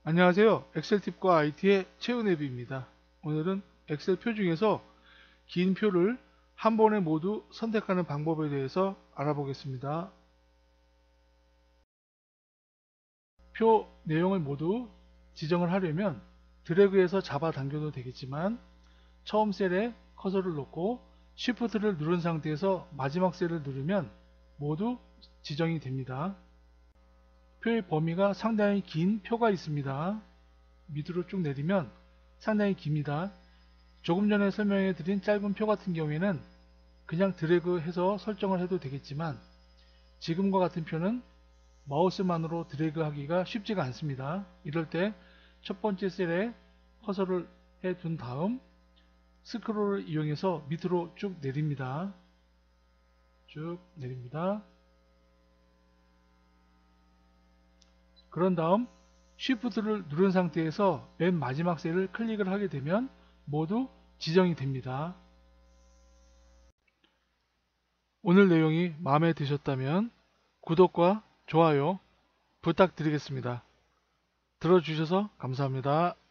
안녕하세요. 엑셀팁과 IT의 최은혜비입니다. 오늘은 엑셀 표 중에서 긴 표를 한 번에 모두 선택하는 방법에 대해서 알아보겠습니다. 표 내용을 모두 지정을 하려면 드래그해서 잡아당겨도 되겠지만 처음 셀에 커서를 놓고 Shift를 누른 상태에서 마지막 셀을 누르면 모두 지정이 됩니다. 표의 범위가 상당히 긴 표가 있습니다. 밑으로 쭉 내리면 상당히 깁니다. 조금 전에 설명해 드린 짧은 표 같은 경우에는 그냥 드래그 해서 설정을 해도 되겠지만 지금과 같은 표는 마우스만으로 드래그 하기가 쉽지가 않습니다. 이럴 때 첫 번째 셀에 커서를 해 둔 다음 스크롤을 이용해서 밑으로 쭉 내립니다. 쭉 내립니다. 그런 다음 Shift를 누른 상태에서 맨 마지막 셀을 클릭을 하게 되면 모두 지정이 됩니다. 오늘 내용이 마음에 드셨다면 구독과 좋아요 부탁드리겠습니다. 들어주셔서 감사합니다.